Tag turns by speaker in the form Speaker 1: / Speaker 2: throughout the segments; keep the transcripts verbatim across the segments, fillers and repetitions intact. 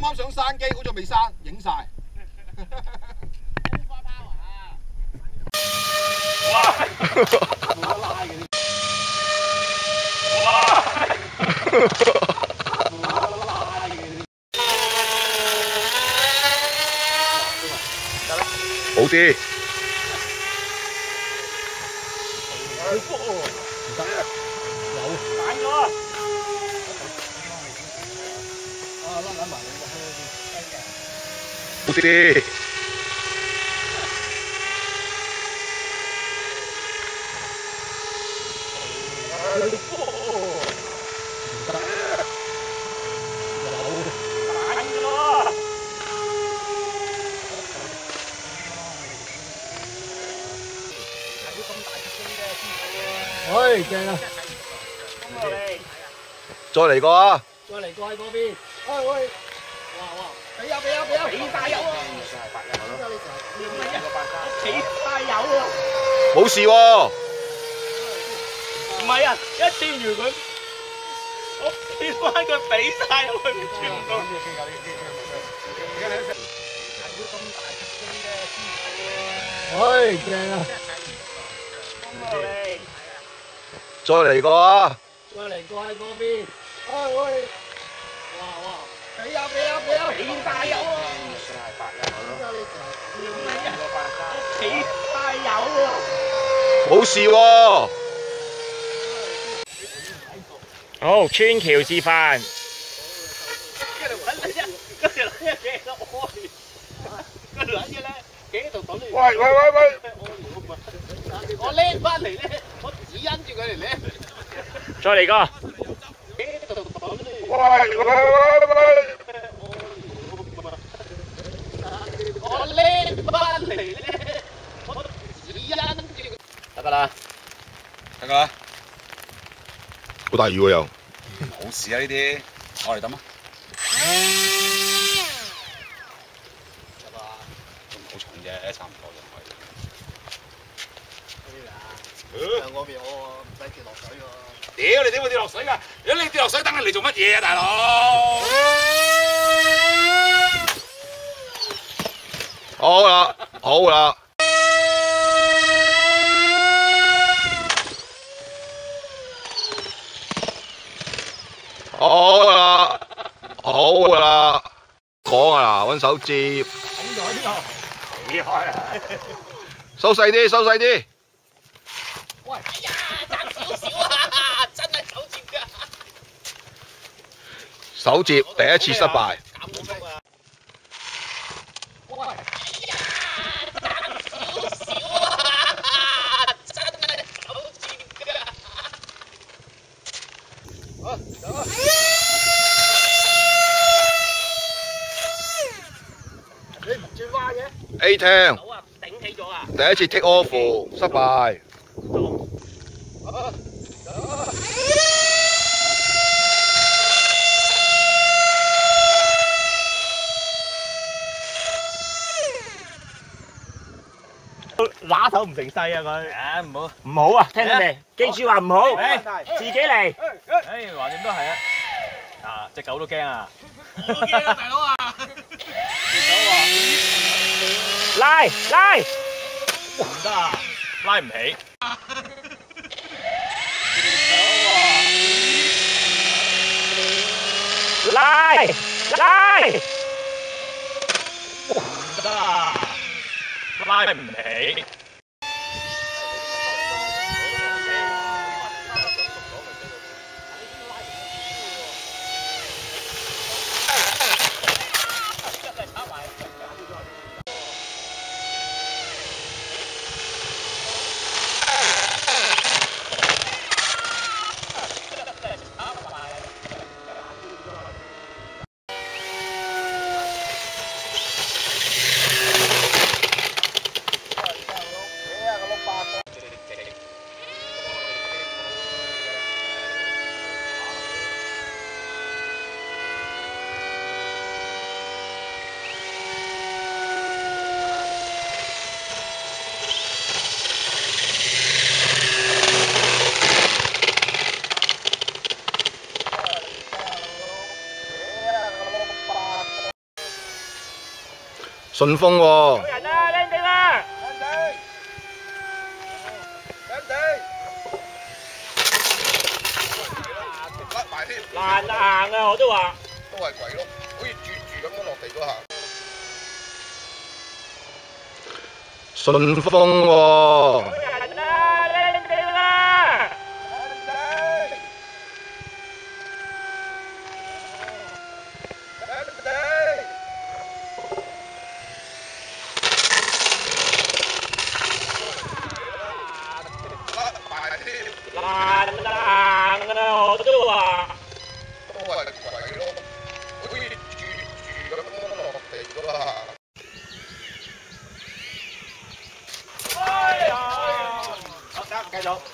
Speaker 1: 啱上山機，好似未閂，影晒。
Speaker 2: 花拋啊！
Speaker 3: 哇！
Speaker 1: 冇得拉嘅呢。
Speaker 3: 哇！
Speaker 1: 冇得拉嘅呢。
Speaker 4: 好啲。
Speaker 1: 唔得，有
Speaker 3: 散咗。
Speaker 1: 啊，拉緊埋你個靴先。
Speaker 4: 好啲。
Speaker 1: 唉，正啊！
Speaker 4: 再嚟個啊！
Speaker 1: 再嚟過喺嗰邊。唉喂！哇哇！俾啊俾啊俾啊！俾晒油啊！
Speaker 3: 俾晒油啊！
Speaker 4: 冇事喎。
Speaker 3: 唔係啊，一掂完佢，我見翻佢俾晒油，佢轉唔到。
Speaker 1: 唉，正啊！
Speaker 4: 再嚟個啊！
Speaker 1: 再嚟過喺嗰邊。唉喂！哇哇！俾啊俾啊俾啊！俾晒油啊！
Speaker 3: 俾晒油啊！
Speaker 4: 冇事喎。
Speaker 3: 好，穿橋示範。嗰條撚嘢，嗰條撚嘢企喺度屙尿，嗰條撚嘢咧企喺度等你。
Speaker 4: 喂喂喂喂！
Speaker 2: 我拎翻嚟咧，我指因住佢嚟拎。
Speaker 3: 再嚟個。
Speaker 4: 喂喂喂喂！
Speaker 2: 我拎翻嚟咧，我指因住。得㗎啦，
Speaker 1: 得㗎啦。
Speaker 4: 好大雨喎又。
Speaker 1: 冇事啊呢啲，我嚟抌啊。得啦，仲好重啫，差唔多就可以。上嗰邊我唔使跌落水喎。
Speaker 5: 屌你點會跌落水㗎？如果你跌落水，等你嚟做乜嘢啊，大佬？
Speaker 4: 好啦，好啦。好啦，好啦，講啊嗱，揾手接。
Speaker 3: 捅咗呢個，厲害啊！
Speaker 4: 收細啲，收細啲。
Speaker 2: 喂，哎呀，爭少少啊，真係手接㗎。
Speaker 4: 手接第一次失敗。
Speaker 2: 減咗速啊！喂，哎呀，爭少少啊，真係手接㗎。好，走啊！ 你唔轉彎嘅
Speaker 4: A 聽
Speaker 3: 手啊，頂起咗啊！
Speaker 4: 第一次 take off 失敗。
Speaker 3: 揦頭唔成勢啊佢。
Speaker 1: 誒唔好，
Speaker 3: 唔好啊，聽到未？記住話唔好，自己嚟。
Speaker 1: 誒橫掂都係啊！啊隻狗都驚啊！
Speaker 2: 我都驚啊，大佬啊！
Speaker 3: 拉拉，
Speaker 1: 唔得啊，拉唔起。
Speaker 3: 拉拉，
Speaker 1: 唔得啊，拉唔起。
Speaker 4: 順風喎。
Speaker 3: 有人啦，靚地啦！
Speaker 1: 靚地，靚地，
Speaker 4: 甩埋添。
Speaker 3: 難硬啊，我都話。
Speaker 4: 都係鬼碌，好似住住咁樣落地嗰下。順風喎。
Speaker 3: 有人啦，靚地啦！
Speaker 1: 靚地，靚地。
Speaker 4: 甩埋添。
Speaker 3: 難硬啊，我都話。
Speaker 4: 都係鬼碌，好似住住咁樣落地嗰下。
Speaker 3: 哎呀！好得，繼續。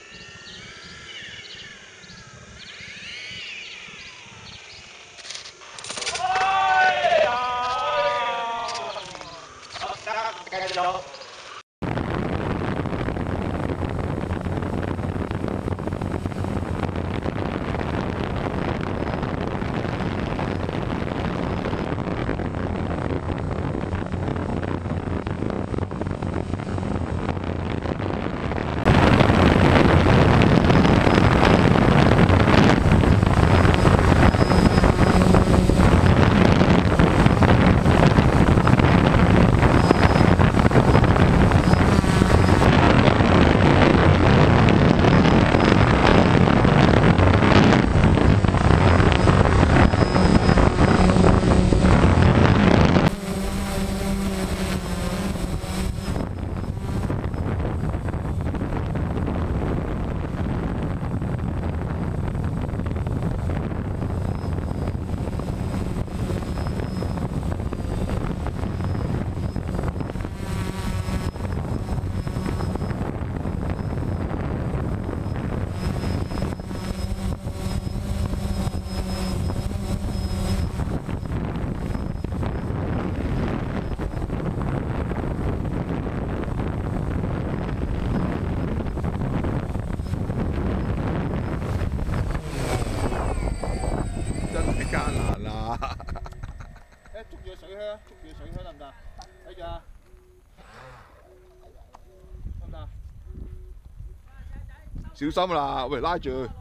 Speaker 3: 哎呀！好得，繼續。
Speaker 4: 艱難啊！
Speaker 1: 誒，捉住個水靴，捉住個水靴得唔得？睇住啊！得唔得？
Speaker 4: 小心啦！喂，拉住佢。